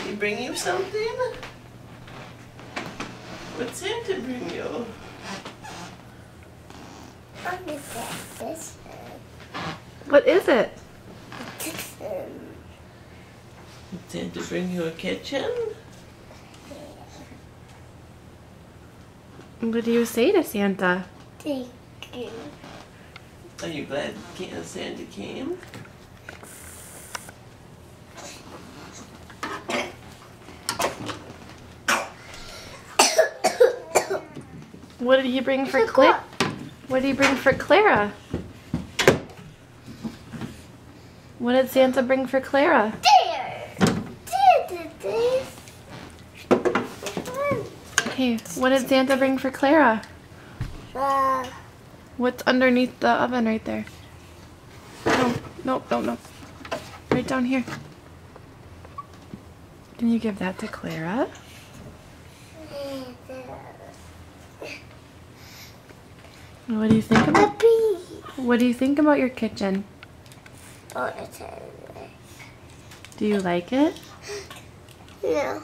he bring you something? What'd Santa bring you? What is it? Did Santa bring you a kitchen? What do you say to Santa? Thank you. Are you glad Santa came? What did he bring for Clara? What did he bring for Clara? What did Santa bring for Clara? Hey, what did Santa bring for Clara? What's underneath the oven right there? No. Right down here. Can you give that to Clara? What do you think about? What do you think about your kitchen? Do you like it? No.